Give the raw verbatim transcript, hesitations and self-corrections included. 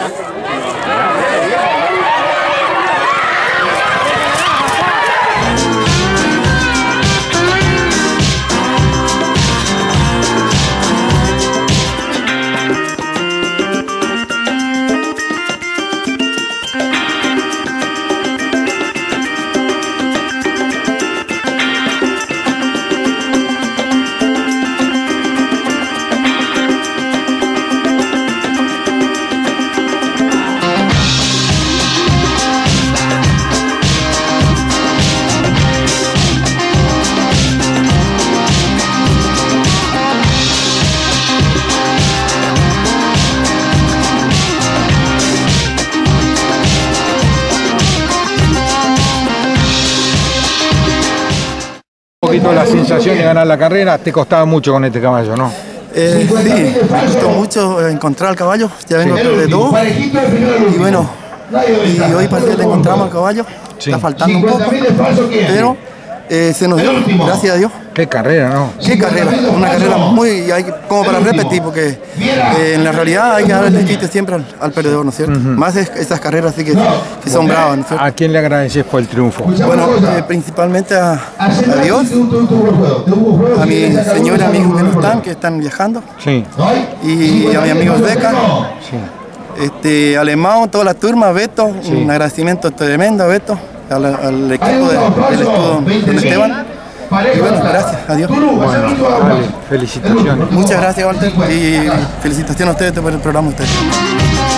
La sensación de ganar la carrera te costaba mucho con este caballo, ¿no? Eh, sí, me costó mucho encontrar al caballo, ya vengo sí. de dos y bueno, y hoy parece que le encontramos al caballo, sí. está faltando un poco, pero eh, se nos dio, gracias a Dios. Qué carrera, ¿no? Qué carrera, una carrera muy, hay, como para repetir, porque eh, en la realidad hay que darle el quite siempre al, al perdedor, ¿no es cierto? Uh-huh. Más es, esas carreras así que, que son bravas, ¿no es cierto? ¿A quién le agradeces por el triunfo? Bueno, eh, principalmente a, a Dios, a mi señora, amigos que no están, que están viajando, sí. y a mis amigos Beca, sí. este, Alemán, toda la turma, Beto, sí. un agradecimiento tremendo a Beto, al, al equipo de, del estudio Don Esteban. Y bueno, gracias, adiós. Bueno, vale, felicitaciones. Muchas gracias, Walter, y felicitaciones a ustedes por el programa. Ustedes.